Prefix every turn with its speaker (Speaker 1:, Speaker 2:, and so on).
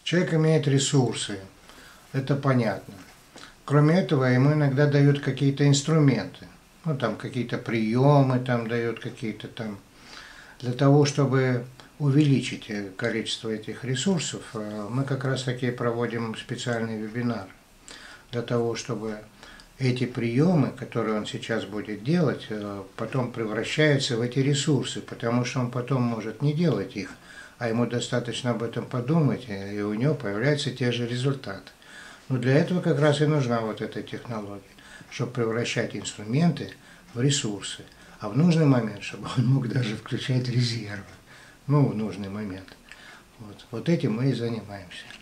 Speaker 1: Человек имеет ресурсы, это понятно. Кроме этого, ему иногда дают какие-то инструменты, ну там какие-то приемы, там дают какие-то там, для того, чтобы увеличить количество этих ресурсов, мы как раз таки проводим специальный вебинар для того, чтобы эти приемы, которые он сейчас будет делать, потом превращаются в эти ресурсы, потому что он потом может не делать их, а ему достаточно об этом подумать, и у него появляются те же результаты. Но для этого как раз и нужна вот эта технология, чтобы превращать инструменты в ресурсы, а в нужный момент, чтобы он мог даже включать резервы, ну, в нужный момент. Вот этим мы и занимаемся.